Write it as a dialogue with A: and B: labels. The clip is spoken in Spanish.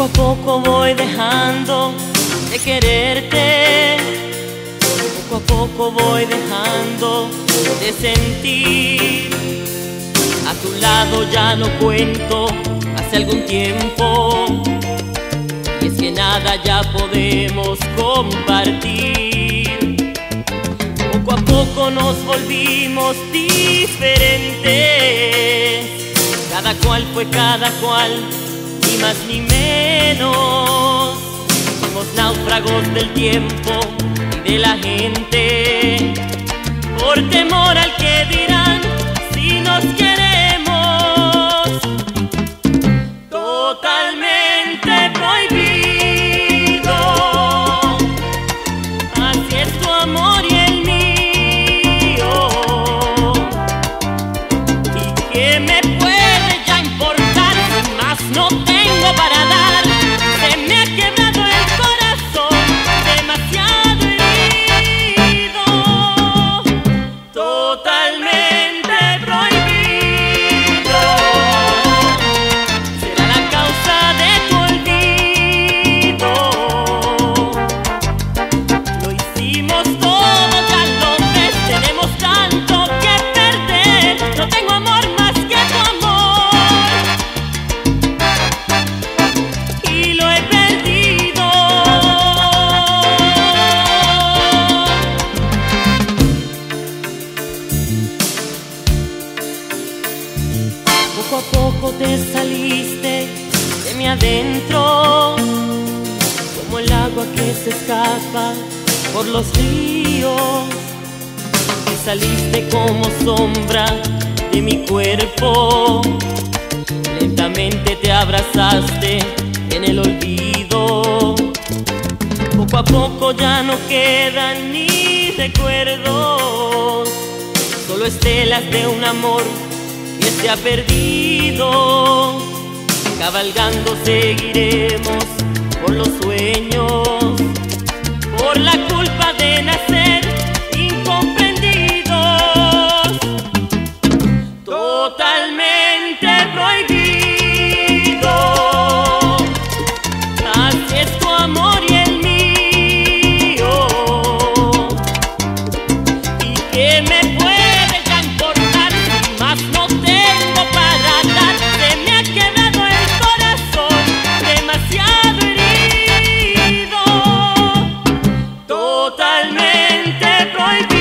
A: Poco a poco voy dejando de quererte, poco a poco voy dejando de sentir. A tu lado ya no cuento hace algún tiempo, y es que nada ya podemos compartir. Poco a poco nos volvimos diferentes, cada cual fue cada cual, ni más ni menos. Somos náufragos del tiempo y de la gente, por temor al que dirán si nos queremos. Totalmente prohibido, así es tu amor y el mío. ¿Y qué me puede ya importar si más no tengo para dar? Se me ha quebrado el corazón, demasiado herido. Totalmente prohibido, será la causa de tu olvido. Lo hicimos todo, ya lo ves, tenemos tanto que perder. No tengo amor más que tu amor, y lo he perdido. Poco a poco te saliste de mi adentro, como el agua que se escapa por los ríos, y saliste como sombra de mi cuerpo. Lentamente te abrazaste en el olvido. Poco a poco ya no quedan ni recuerdos, solo estelas de un amor que se ha perdido. Cabalgando seguiremos por los sueños, por la culpa de nacer incomprendidos. Totalmente prohibido, así es tu amor y el mío. ¿Y qué me puede ya importar si más no tengo para dar? Se me ha quedado el corazón, demasiado herido. Totalmente prohibido.